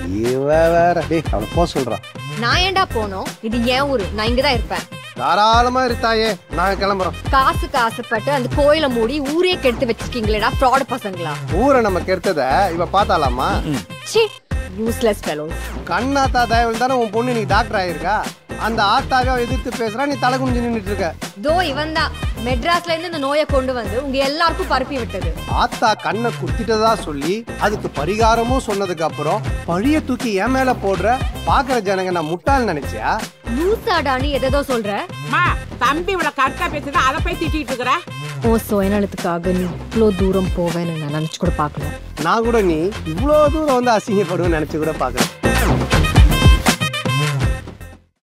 இவ வேற டேய் அவளை போக சொல்றான். நான் ஏன்டா போனோம்? இது ஏன் ஊரு, நான் இங்கதான் இருப்பேன். தாராளமா இருத்தாயே, நாங்க கிளம்புறோம். காசுக்கு ஆசைப்பட்டு அந்த கோயிலை மூடி ஊரே கெடுத்து வச்சிருக்கீங்களேடா ஃப்ராட் பசங்களா. ஊரை நம்ம கெடுத்தத இவ பாத்தாலாமா? C useless fellows. கண்ணாத்தா தயவில் தானே உன் பொண்ணு நீ டாக்டர் ஆயிருக்கா. அந்த ஆத்தாவை எதிர்த்து பேசுறா, நீ தலை குனிஞ்சு நின்றுட்டு இருக்க. தோ இவன் தான் மெட்ராஸ்ல இருந்து இந்த நோயை கொண்டு வந்து உங்க எல்லாருக்கும் பரப்பி விட்டது. ஆத்தா கண்ணை குத்திட்டதா சொல்லி அதுக்கு பரிகாரமும் சொன்னதுக்கு அப்புறம் பழிய தூக்கி என் மேல போடுற பாக்குற ஜனங்க நான் முட்டாள் நினைச்சியா? லூசாடான்னு எதோ சொல்ற. தம்பி இவ்வளவு கரெக்டா பேசுறா, அதை போய் திட்டிட்டு இருக்கிற. ஓ சுயநலத்துக்காக நீ இவ்வளோ தூரம் போவேன்னு நான் நினைச்சு கூட பாக்கல. நான் கூட நீ இவ்வளவு தூரம் வந்து அசிங்கப்படுவேன்னு நினைச்சு கூட பாக்கல.